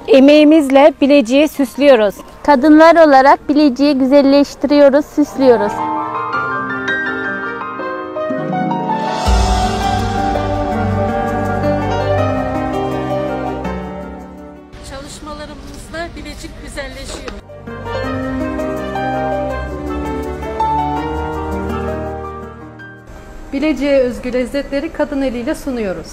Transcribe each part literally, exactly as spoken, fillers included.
Emeğimizle Bilecik'i süslüyoruz. Kadınlar olarak Bilecik'i güzelleştiriyoruz, süslüyoruz. Çalışmalarımızla Bilecik güzelleşiyor. Bilecik'e özgü lezzetleri kadın eliyle sunuyoruz.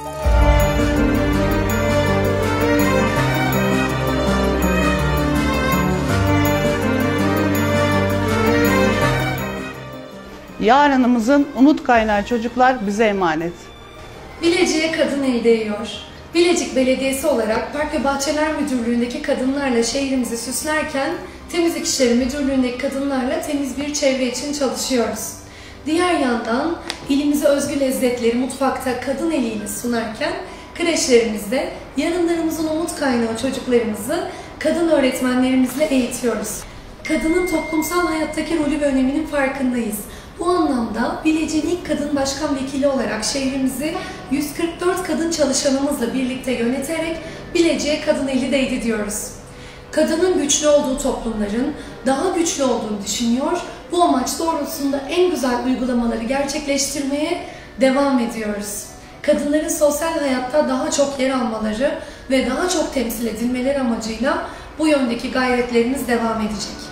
Yarınımızın umut kaynağı çocuklar bize emanet. Bilecik'e kadın eli değiyor. Bilecik Belediyesi olarak Park ve Bahçeler Müdürlüğü'ndeki kadınlarla şehrimizi süslerken Temizlik İşleri Müdürlüğü'ndeki kadınlarla temiz bir çevre için çalışıyoruz. Diğer yandan ilimize özgü lezzetleri mutfakta kadın eliyle sunarken kreşlerimizde yarınlarımızın umut kaynağı çocuklarımızı kadın öğretmenlerimizle eğitiyoruz. Kadının toplumsal hayattaki rolü ve öneminin farkındayız. Bu anlamda Bilecik'in ilk kadın başkan vekili olarak şehrimizi yüz kırk dört kadın çalışanımızla birlikte yöneterek Bilecik'e kadın eli değdi diyoruz. Kadının güçlü olduğu toplumların daha güçlü olduğunu düşünüyor, bu amaç doğrultusunda en güzel uygulamaları gerçekleştirmeye devam ediyoruz. Kadınların sosyal hayatta daha çok yer almaları ve daha çok temsil edilmeleri amacıyla bu yöndeki gayretlerimiz devam edecek.